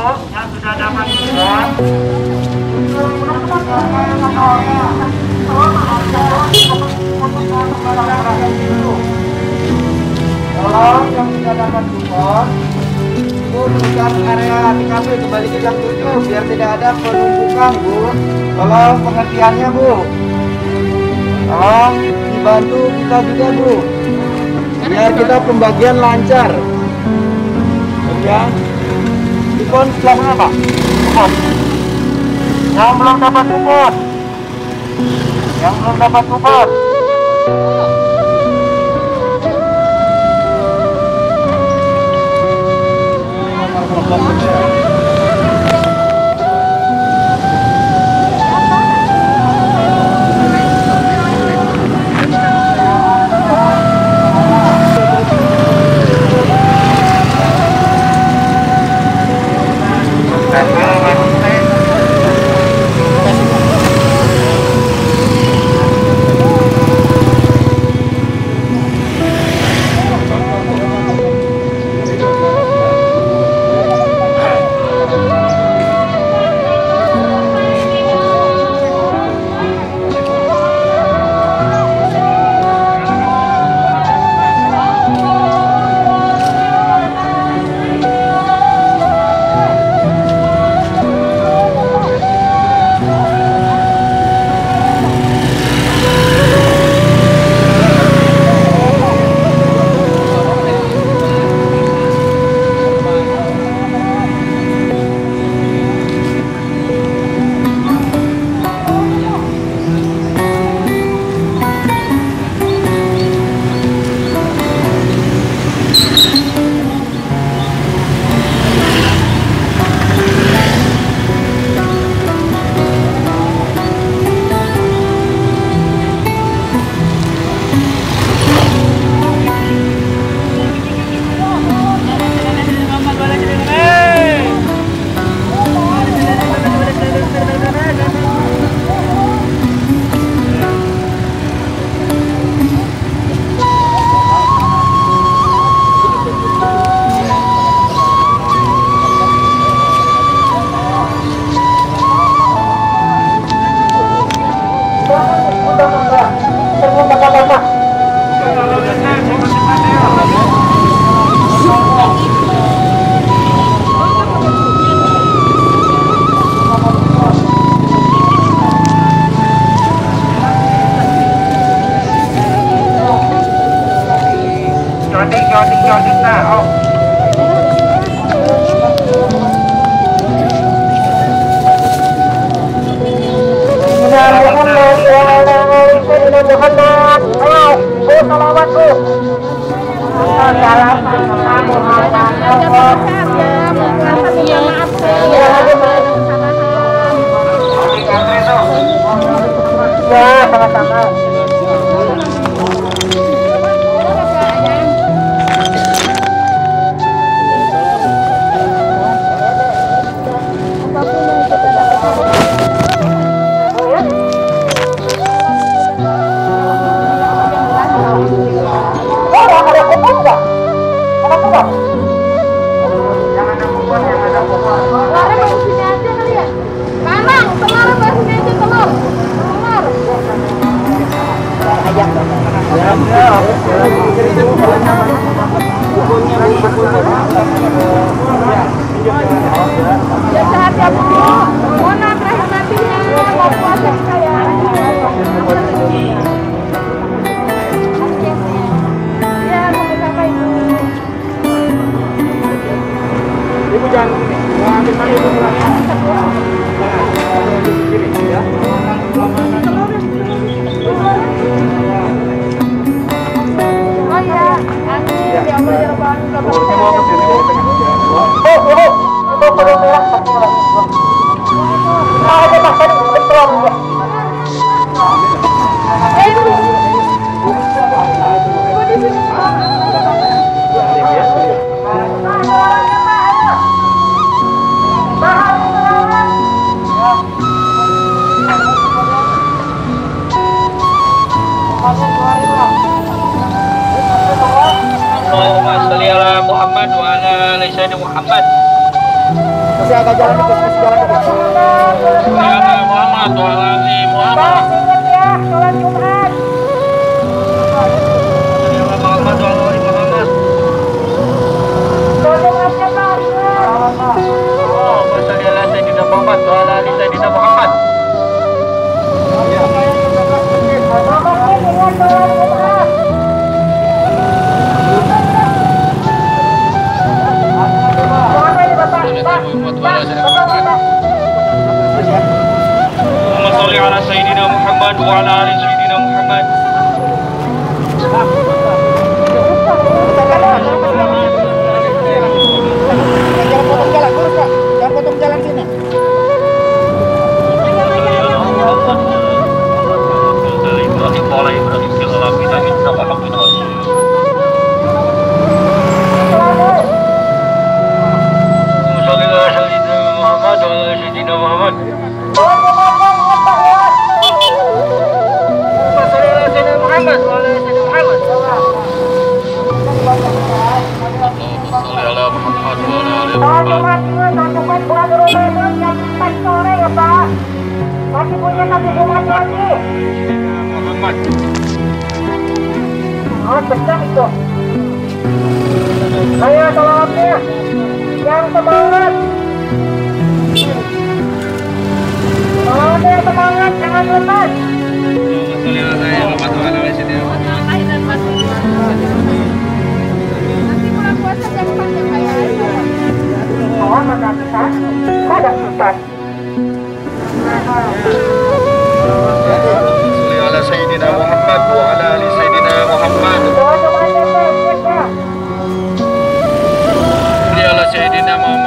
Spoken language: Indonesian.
yang sudah dapat kupon. Tolong yang sudah dapat kupon, Bu, bukan area TKP kembali ke jam 7 biar tidak ada penumpukan, Bu. Tolong pengertiannya, Bu. Tolong dibantu kita juga, Bu. Biar kita pembagian lancar. Ya. Kupon sebelah mana, Pak? Kupon. Yang belum dapat kupon. Yang belum dapat kupon. Jodik nah, oh. Ya, sama-sama. Ya sehat ya Bu. Mohon terakhir nanti ya mau puasa kita ya. Ya sama-sama Ibu. Ibu jangan gini, mau ambil mana Ibu pulang. Gini ya. Oh ya, amin ya Allah ya Rabbal Allahumma sholli ala Muhammad wa ala ali sayyidina Muhammad. Masih agak jalan dikit, kasih jalan dikit. Muhammad wa ala ali Muhammad. Ingat ya, sholat Jumat. Muhammad wa ala ali Muhammad. Sholat Jumatnya Pak, ingat. Oh, salli ala Sayyidina Muhammad wa ala ali Sayyidina Muhammad. Pokoknya ingat sholat Jumat. Pokoknya ini Bapak, Pak, Bapak. Allahumma salli ala Sayyidina Muhammad wa ala ali Sayyidina Muhammad. Jangan potong jalan, lurus Pak. Jangan potong jalan sini. Ibrahim wa ala Ibrahim fil alamin innaka hamidun majid. Salli ala Sayyidina Muhammad wa ala Sayyidina Muhammad. Sholat Jumatnya ingat Pak ya. Salli ala Sayyidina Muhammad wa ala Sayyidina Muhammad. Salli ala Muhammad wa ala ali Sholat Muhammad. Jumat ingat, sholat Jumat bulan Ramadan jam 4 sore ya Pak. Masih punya satu Jumat lagi. Muhammad. Oh, besar itu. Ayo salawatnya. Yang semangat. Salawatnya semangat, jangan lemas. Salli ala Sayyidina Muhammad wa ala ali Sayyidina Muhammad. Nanti bulan puasa jam 4 ya Pak ya. Oh, mana bisa? Ada susah. Salli ala Sayyidina Muhammad wa ala ali Sayyidina Muhammad. Doa doanya baik ya. Salli ala Sayyidina Muhammad